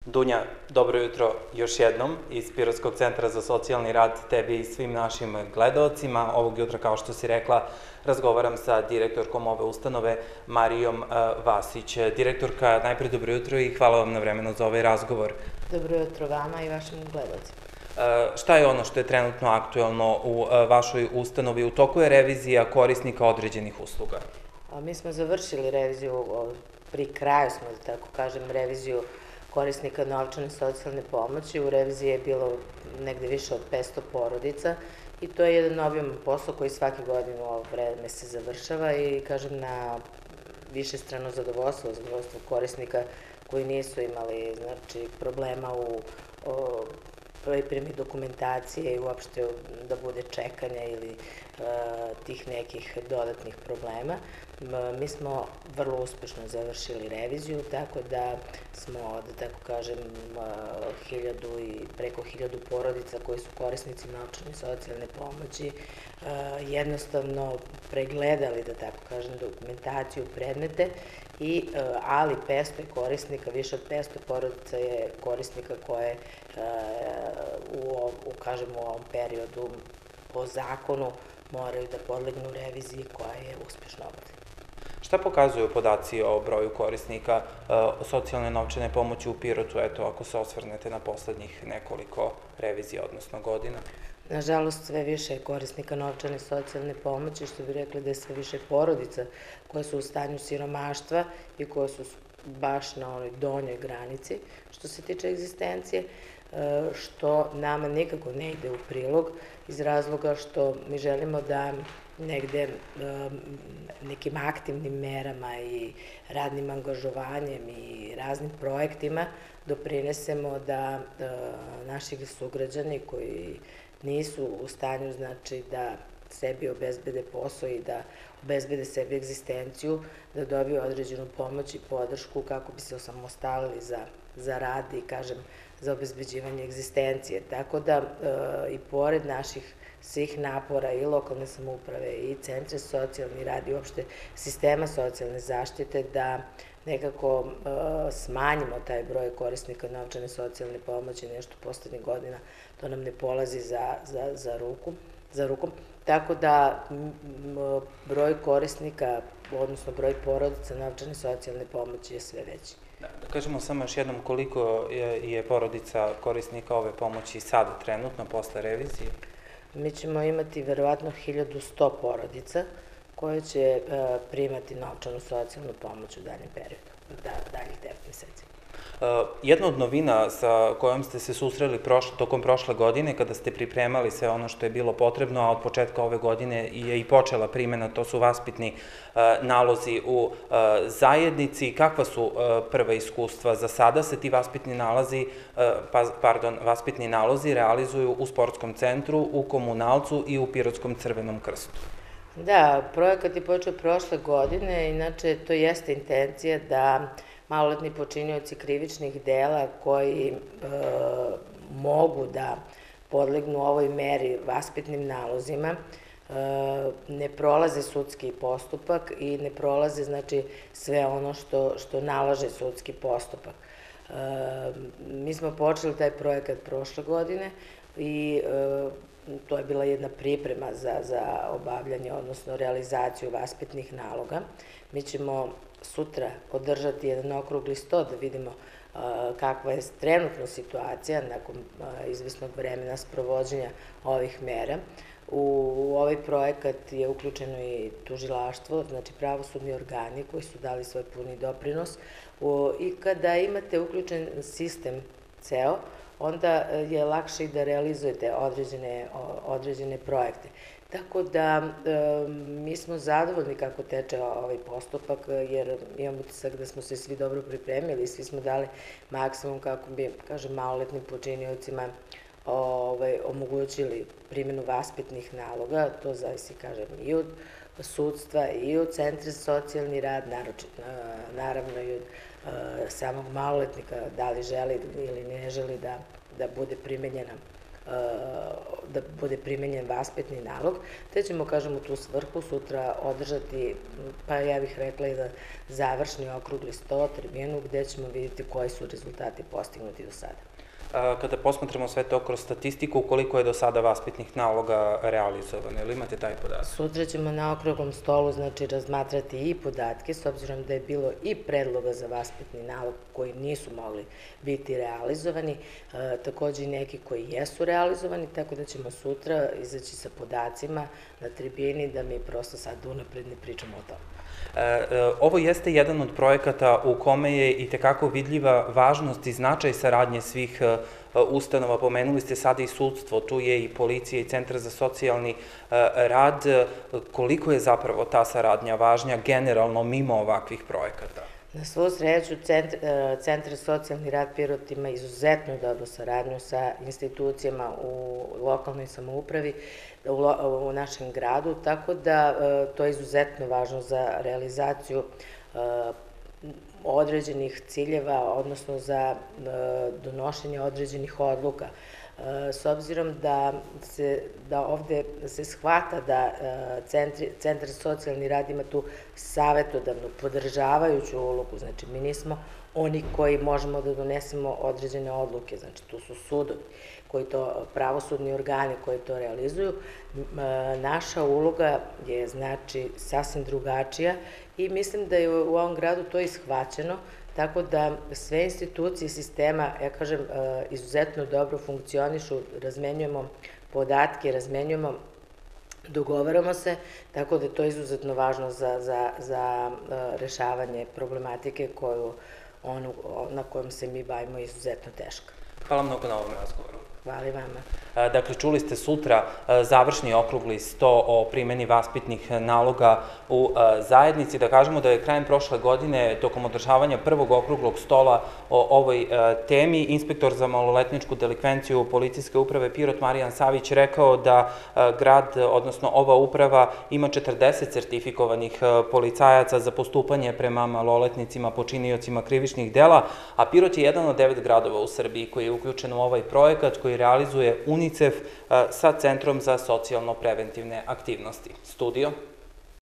Dunja, dobro jutro još jednom iz Pirotskog centra za socijalni rad, tebi i svim našim gledaocima. Ovog jutra, kao što si rekla, razgovaram sa direktorkom ove ustanove, Marijom Vasić. Direktorka, najprej dobro jutro i hvala vam na vremenu za ovaj razgovor. Dobro jutro vama i vašim gledalcima. Šta je ono što je trenutno aktuelno u vašoj ustanovi? U toku je revizija korisnika određenih usluga. Mi smo završili reviziju, pri kraju smo, da tako kažem, reviziju korisnika novčane socijalne pomoći. U reviziji je bilo negde više od 500 porodica i to je jedan obiman posao koji svake godine u ovo vreme se završava i, kažem, na višestrano zadovoljstvo korisnika koji nisu imali, znači, problema u pripremi dokumentacije i uopšte da bude čekanja ili tih nekih dodatnih problema. Mi smo vrlo uspešno završili reviziju, tako da smo, da tako kažem, preko 1000 porodica koji su korisnici novčane socijalne pomoći jednostavno pregledali, da tako kažem, dokumentaciju, predmete, ali 500 je korisnika, više od 500 porodica je korisnika koje u ovom periodu po zakonu moraju da podlegnu reviziji koja je uspešno obavljena. Šta pokazuju podaci o broju korisnika socijalne novčane pomoći u Pirotu, eto, ako se osvrnete na poslednjih nekoliko revizija, odnosno godina? Nažalost, sve više je korisnika novčane socijalne pomoći, što bi rekli da je sve više porodica koje su u stanju siromaštva i koje su baš na onoj donjoj granici što se tiče egzistencije, što nama nikako ne ide u prilog iz razloga što mi želimo da negde nekim aktivnim merama i radnim angažovanjem i raznim projektima doprinesemo da naši sugrađani koji nisu u stanju, znači, da sebi obezbede posao i da obezbede sebi egzistenciju, da dobiju određenu pomoć i podršku kako bi se osamostalili za rad i, kažem, za obezbeđivanje egzistencije. Tako da i pored naših svih napora i lokalne samouprave i centre socijalni rad i uopšte sistema socijalne zaštite da nekako smanjimo taj broj korisnika novčane socijalne pomoći, nešto poslednjih godina to nam ne polazi za rukom. Tako da broj korisnika, odnosno broj porodica novčane socijalne pomoći je sve veći. Da kažemo samo još jednom koliko je porodica korisnika ove pomoći sada trenutno posle revizije? Mi ćemo imati verovatno 1100 porodica koje će primati novčanu socijalnu pomoć u daljem periodu, daljih 9 meseci. Jedna od novina sa kojom ste se susreli tokom prošle godine, kada ste pripremali sve ono što je bilo potrebno, a od početka ove godine je i počela primjena, to su vaspitni nalozi u zajednici. Kakva su prva iskustva? Za sada se ti vaspitni nalozi realizuju u sportskom centru, u komunalcu i u Pirotskom crvenom krstu. Da, projekat je počeo prošle godine, inače to jeste intencija da maloletni počinioci krivičnih dela koji mogu da podlegnu ovoj meri vaspitnim nalozima ne prolaze sudski postupak i ne prolaze, znači, sve ono što nalaže sudski postupak. Mi smo počeli taj projekat prošle godine i to je bila jedna priprema za obavljanje, odnosno realizaciju vaspitnih naloga. Mi ćemo sutra održati jedan okrugli sto da vidimo kakva je trenutno situacija nakon izvesnog vremena sprovođenja ovih mera. U ovaj projekat je uključeno i tužilaštvo, znači pravosudni organi koji su dali svoj puni doprinos i kada imate uključen sistem ceo, onda je lakše i da realizujete određene projekte. Tako da mi smo zadovoljni kako teče ovaj postupak, jer imam utisak da smo se svi dobro pripremili i svi smo dali maksimum kako bi, kažem, maloletnim počiniocima omogućili primjenu vaspitnih naloga. To zavisi, kažem, i od sudstva i od centra za socijalni rad, naravno i od samog maloletnika, da li želi ili ne želi da bude primenjena da bude primenjen vaspitni nalog, te ćemo, kažem, u tu svrhu sutra održati, pa ja bih rekla i da završni okrugli sto, tribinu, gde ćemo vidjeti koji su rezultati postignuti do sada. Kada posmatramo sve to kroz statistiku, koliko je do sada vaspitnih naloga realizovano, ili imate taj podatak? Sutra ćemo na okruglom stolu, znači, razmatrati i podatke, s obzirom da je bilo i predloga za vaspitni nalog koji nisu mogli biti realizovani, takođe i neki koji jesu realizovani, tako da ćemo sutra izaći sa podacima na tribini, da mi prosto sad unapred ne pričamo o tome. Ovo jeste jedan od projekata u kome je i tekako vidljiva važnost i značaj saradnje svih ustanova. Pomenuli ste sada i sudstvo, tu je i policija i Centar za socijalni rad. Koliko je zapravo ta saradnja važnja generalno mimo ovakvih projekata? Na svu sreću, Centar za socijalni rad Pirot ima izuzetno dobru saradnju sa institucijama u lokalnoj samoupravi, u našem gradu, tako da to je izuzetno važno za realizaciju određenih ciljeva, odnosno za donošenje određenih odluka. S obzirom da ovde se shvata da Centar za socijalni rad ima tu savetodavnu, podržavajuću ulogu, znači mi nismo oni koji možemo da donesemo određene odluke, znači tu su sudovi, pravosudni organi koji to realizuju. Naša uloga je, znači, sasvim drugačija i mislim da je u ovom gradu to ishvaćeno, tako da sve institucije sistema, ja kažem, izuzetno dobro funkcionišu, razmenjujemo podatke, dogovaramo se, tako da je to izuzetno važno za rešavanje problematike na kojom se mi bavimo izuzetno teško. Hvala mnogo na ovom razgovoru. Hvala i vama. Dakle, čuli ste sutra završni okrugli sto o primeni vaspitnih naloga u zajednici. Da kažemo da je krajem prošle godine, tokom održavanja prvog okruglog stola o ovoj temi, inspektor za maloletničku delikvenciju Policijske uprave Pirot Marijan Savić rekao da grad, odnosno ova uprava, ima 40 sertifikovanih policajaca za postupanje prema maloletnicima, počiniocima krivičnih dela, a Pirot je jedan od 9 gradova u Srbiji koji je uključen u ovaj projekat koji realizuje UNICEF sa Centrom za socijalno-preventivne aktivnosti. Studio.